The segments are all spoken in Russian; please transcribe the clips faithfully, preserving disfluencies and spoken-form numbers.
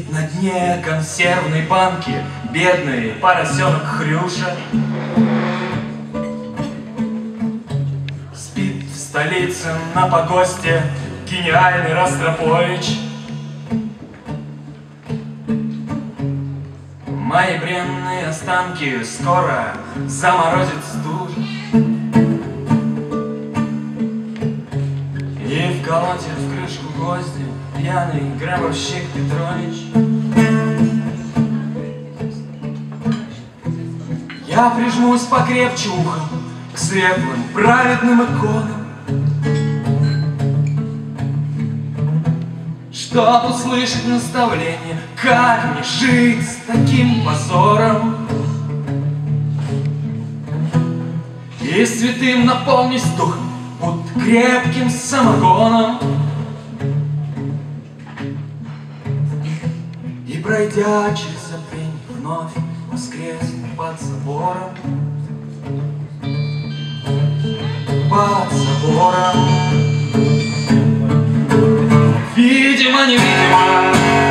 Спит на дне консервной банки бедный поросенок Хрюша. Спит в столице на погосте гениальный Ростропович. Мои бренные останки скоро заморозит стужа и вколотит в крышку гвозди пьяный гробовщик Петрович. Я прижмусь покрепче ухом к светлым праведным иконам, чтоб услышать наставление, как мне жить с таким позором. И святым наполнись духом, будто крепким самогоном. И пройдя через запрень, вновь воскресну под собором. Под собором. Видимо, невидимо,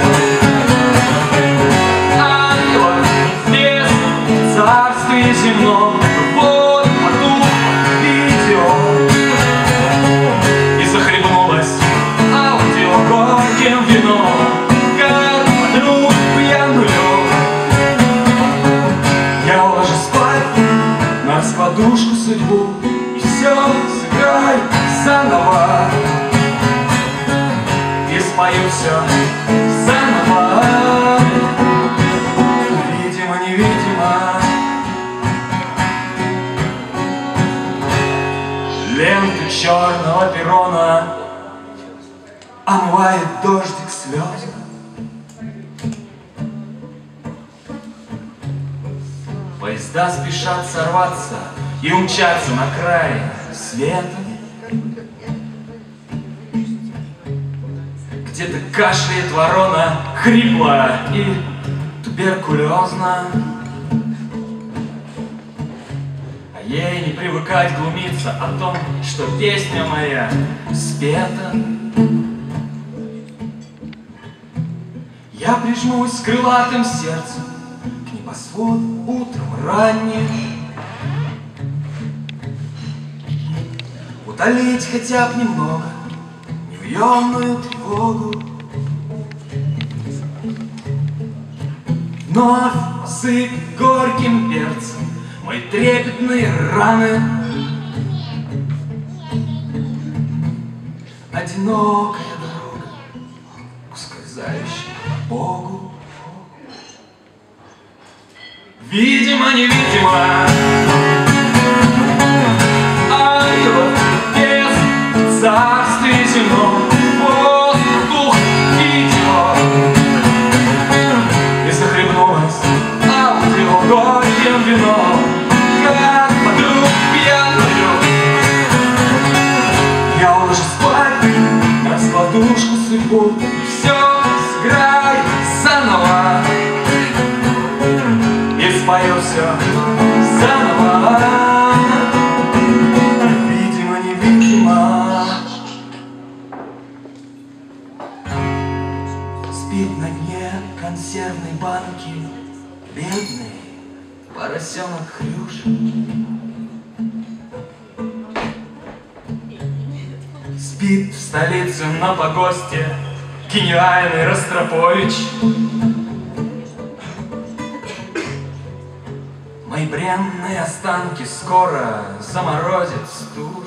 ангела здесь, в царстве земном, вот подух видео. И захлебнулась аудио горьким вином, как подруг пьяную. Я уложу спать на раскладушку судьбу, и все сыграй заново. И спою все заново. Видимо, невидимо, ленты черного перрона омывает дождик слез. Поезда спешат сорваться и умчаться на край света. Где-то кашляет ворона хрипло и туберкулезно, а ей не привыкать глумиться о том, что песня моя спета. Я прижмусь с крылатым сердцем к небосводу утром ранним, утолить хотя бы немного невъемную тревогу. Вновь посыпь горьким перцем мои трепетные раны. Одинокая дорога, ускользающая к Богу. Видимо, невидимо, ангелов без в царстве земном, воздух видео. И захлебнулась аудио горьким вином, как подруг пьяную. Я уложу спать на раскладушку судьбу, все сыграй заново. И спою все заново. Видимо, невидимо, спит на дне консервной банки бедный поросенок Хрюша. Спит в столице на погосте гениальный Ростропович. Мои бренные останки скоро заморозит стужа